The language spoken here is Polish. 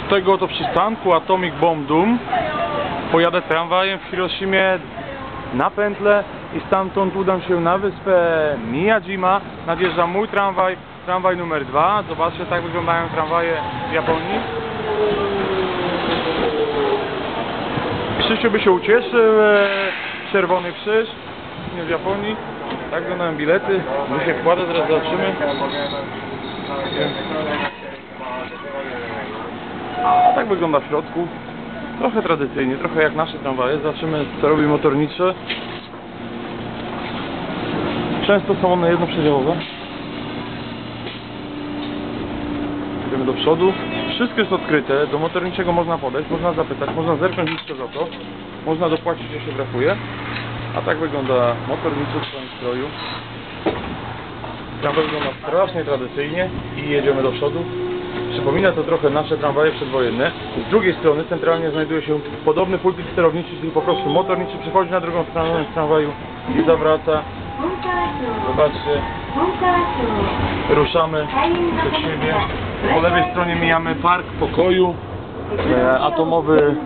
Od tego oto przystanku Atomic Bomb Doom pojadę tramwajem w Hiroshimie na pętlę i stamtąd udam się na wyspę Miyajima. Nadjeżdża mój tramwaj, tramwaj numer 2. Zobaczcie, tak wyglądają tramwaje w Japonii. Krzysiu by się ucieszył, Czerwony Krzyż nie w Japonii. Tak wyglądają bilety, my się wkłada, zaraz zobaczymy. A tak wygląda w środku. Trochę tradycyjnie, trochę jak nasze tramwaje. Zobaczymy, co robi motorniczy. Często są one jednoprzedziałowe. Idziemy do przodu. Wszystko jest odkryte, do motorniczego można podejść, można zapytać, można zerknąć jeszcze za to. Można dopłacić, że się brakuje. A tak wygląda motorniczy w swoim stroju. Tramwaj wygląda strasznie tradycyjnie i jedziemy do przodu. Przypomina to trochę nasze tramwaje przedwojenne. Z drugiej strony centralnie znajduje się podobny pulpit sterowniczy, czyli po prostu motorniczy przychodzi na drugą stronę tramwaju i zawraca. Zobaczcie, ruszamy przed siebie. Po lewej stronie mijamy park pokoju, atomowy